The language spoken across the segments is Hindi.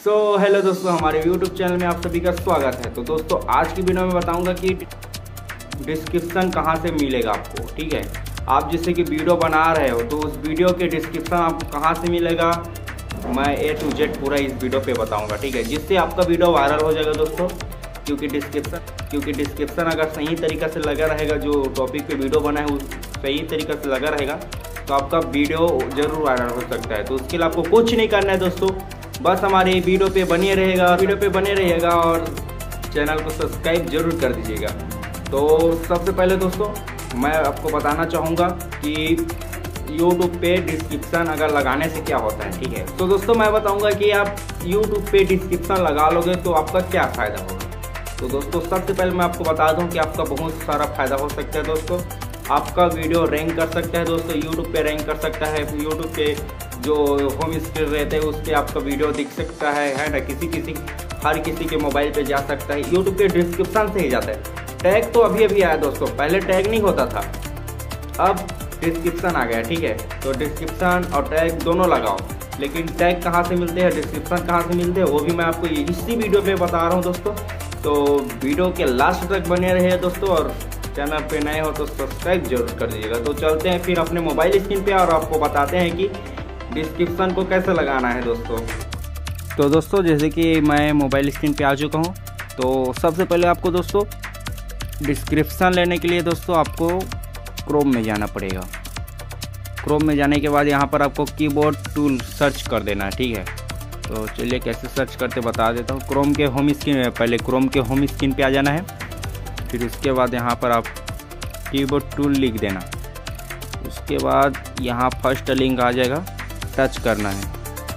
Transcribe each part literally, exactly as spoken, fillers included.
सो so, हेलो दोस्तों, हमारे यूट्यूब चैनल में आप सभी का स्वागत है। तो दोस्तों आज की वीडियो में बताऊंगा कि डिस्क्रिप्शन कहां से मिलेगा आपको। ठीक है, आप जैसे कि वीडियो बना रहे हो तो उस वीडियो के डिस्क्रिप्शन आपको कहां से मिलेगा, मैं ए टू जेड पूरा इस वीडियो पे बताऊंगा। ठीक है, जिससे आपका वीडियो वायरल हो जाएगा दोस्तों, क्योंकि डिस्क्रिप्शन क्योंकि डिस्क्रिप्शन अगर सही तरीक़ा से लगा रहेगा, जो टॉपिक पे वीडियो बना है उस सही तरीक़ा से लगा रहेगा तो आपका वीडियो ज़रूर वायरल हो सकता है। तो उसके लिए आपको कुछ नहीं करना है दोस्तों, बस हमारे वीडियो पे बने रहेगा वीडियो पे बने रहिएगा और चैनल को सब्सक्राइब जरूर कर दीजिएगा। तो सबसे पहले दोस्तों मैं आपको बताना चाहूँगा कि यूट्यूब पे डिस्क्रिप्शन अगर लगाने से क्या होता है। ठीक है, तो दोस्तों मैं बताऊँगा कि आप यूट्यूब पे डिस्क्रिप्शन लगा लोगे तो आपका क्या फ़ायदा होगा। तो दोस्तों सबसे पहले मैं आपको बता दूँ कि आपका बहुत सारा फ़ायदा हो सकता है। दोस्तों आपका वीडियो रैंक कर सकता है दोस्तों, यूट्यूब पे रैंक कर सकता है। यूट्यूब पे जो होम स्क्रीन रहते हैं उस पर आपका वीडियो दिख सकता है है ना, किसी किसी हर किसी के मोबाइल पे जा सकता है। यूट्यूब के डिस्क्रिप्शन से ही जाता है। टैग तो अभी अभी आया दोस्तों, पहले टैग नहीं होता था, अब डिस्क्रिप्शन आ गया। ठीक है, तो डिस्क्रिप्शन और टैग दोनों लगाओ, लेकिन टैग कहाँ से मिलते हैं, डिस्क्रिप्शन कहाँ से मिलते हैं, वो भी मैं आपको इसी वीडियो पे बता रहा हूँ दोस्तों। तो वीडियो के लास्ट तक बने रहे दोस्तों, और चैनल पे नए हो तो सब्सक्राइब जरूर कर दीजिएगा। तो चलते हैं फिर अपने मोबाइल स्क्रीन पे और आपको बताते हैं कि डिस्क्रिप्शन को कैसे लगाना है दोस्तों। तो दोस्तों जैसे कि मैं मोबाइल स्क्रीन पे आ चुका हूँ, तो सबसे पहले आपको दोस्तों डिस्क्रिप्शन लेने के लिए दोस्तों आपको क्रोम में जाना पड़ेगा। क्रोम में जाने के बाद यहाँ पर आपको कीबोर्ड टूल सर्च कर देना है। ठीक है, तो चलिए कैसे सर्च करते बता देता हूँ। क्रोम के होम स्क्रीन में पहले क्रोम के होम स्क्रीन पे आ जाना है, फिर उसके बाद यहाँ पर आप कीबोर्ड टूल लिख देना। उसके बाद यहाँ फर्स्ट लिंक आ जाएगा, टच करना है।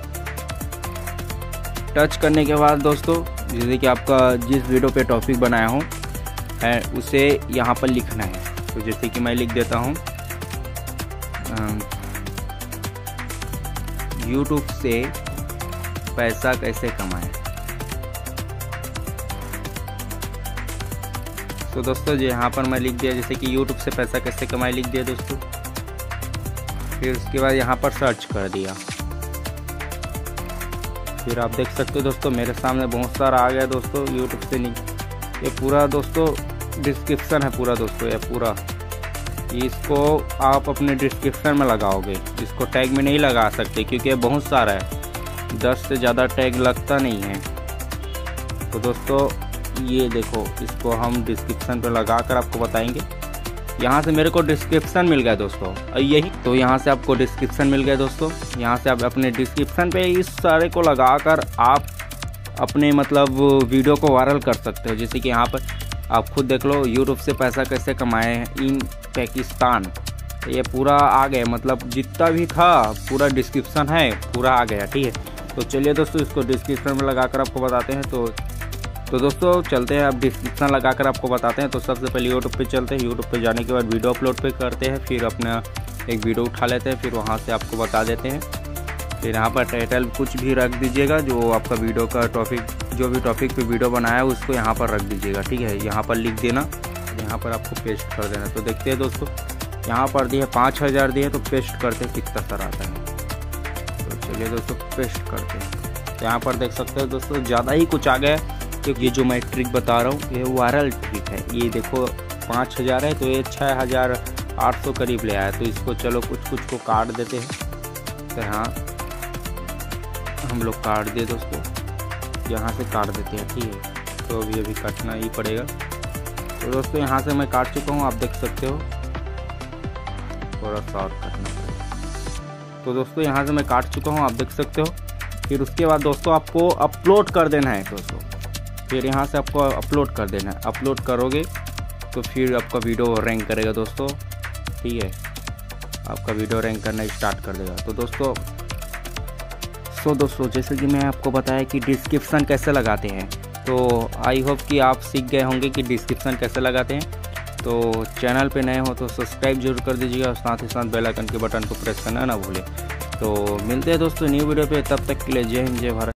टच करने के बाद दोस्तों जैसे कि आपका जिस वीडियो पे टॉपिक बनाया हूँ है उसे यहाँ पर लिखना है। तो जैसे कि मैं लिख देता हूँ यूट्यूब से पैसा कैसे कमाएं। तो दोस्तों जो यहाँ पर मैं लिख दिया जैसे कि यूट्यूब से पैसा कैसे कमाएं लिख दिया दोस्तों। फिर उसके बाद यहाँ पर सर्च कर दिया। फिर आप देख सकते हो दोस्तों मेरे सामने बहुत सारा आ गया दोस्तों यूट्यूब से। नहीं, ये पूरा दोस्तों डिस्क्रिप्शन है पूरा दोस्तों, ये पूरा इसको आप अपने डिस्क्रिप्शन में लगाओगे। इसको टैग में नहीं लगा सकते क्योंकि ये बहुत सारा है, दस से ज़्यादा टैग लगता नहीं है। तो दोस्तों ये देखो, इसको हम डिस्क्रिप्शन पे लगा कर आपको बताएंगे। यहाँ से मेरे को डिस्क्रिप्शन मिल गया दोस्तों, और यही तो यहाँ से आपको डिस्क्रिप्शन मिल गया दोस्तों। यहाँ से आप अपने डिस्क्रिप्शन पे इस सारे को लगाकर आप अपने मतलब वीडियो को वायरल कर सकते हो। जैसे कि यहाँ पर आप खुद देख लो, यूट्यूब से पैसा कैसे कमाए इन पाकिस्तान, ये पूरा आ गया, मतलब जितना भी था पूरा डिस्क्रिप्शन है पूरा आ गया। ठीक है, तो चलिए दोस्तों इसको डिस्क्रिप्शन में लगा कर आपको बताते हैं। तो तो दोस्तों चलते हैं, अब डिस्क्रिप्शन लगाकर आपको बताते हैं। तो सबसे पहले यूट्यूब पे चलते हैं। यूट्यूब पे जाने के बाद वीडियो अपलोड पे करते हैं, फिर अपना एक वीडियो उठा लेते हैं, फिर वहाँ से आपको बता देते हैं। फिर यहाँ पर टाइटल कुछ भी रख दीजिएगा, जो आपका वीडियो का टॉपिक जो भी टॉपिक पे वीडियो बनाया है उसको यहाँ पर रख दीजिएगा। ठीक है, यहाँ पर लिख देना, यहाँ पर आपको पेस्ट कर देना। तो देखते हैं दोस्तों यहाँ पर दिए पाँच हज़ार दिए, तो पेस्ट करते हैं कितना सारा आता है। तो चलिए दोस्तों पेस्ट करते हैं। तो यहाँ पर देख सकते हो दोस्तों ज़्यादा ही कुछ आ गया, क्योंकि ये जो मैं ट्रिक बता रहा हूँ ये वायरल ट्रिक है। ये देखो पाँच हज़ार है तो ये छः हज़ार आठ सौ करीब ले आया। तो इसको चलो कुछ कुछ को काट देते हैं। तो यहाँ हम लोग काट दिए दोस्तों, यहाँ से काट देते हैं। ठीक है, तो अभी अभी काटना ही पड़ेगा। तो दोस्तों यहाँ से मैं काट चुका हूँ, आप देख सकते हो, थोड़ा सा और काटना पड़ेगा। तो दोस्तों यहाँ से मैं काट चुका हूँ, आप देख सकते हो। फिर उसके बाद दोस्तों आपको अपलोड कर देना है दोस्तों। फिर यहाँ से आपको अपलोड कर देना है। अपलोड करोगे तो फिर आपका वीडियो रैंक करेगा दोस्तों। ठीक है, आपका वीडियो रैंक करना स्टार्ट कर देगा। तो दोस्तों सो दोस्तों जैसे कि मैं आपको बताया कि डिस्क्रिप्शन कैसे लगाते हैं, तो आई होप कि आप सीख गए होंगे कि डिस्क्रिप्शन कैसे लगाते हैं। तो चैनल पे नए हो तो सब्सक्राइब जरूर कर दीजिएगा, और साथ ही साथ बेल आइकन के बटन को प्रेस करना ना भूलें। तो मिलते हैं दोस्तों न्यू वीडियो पे, तब तक के लिए जय हिंद जय भारत।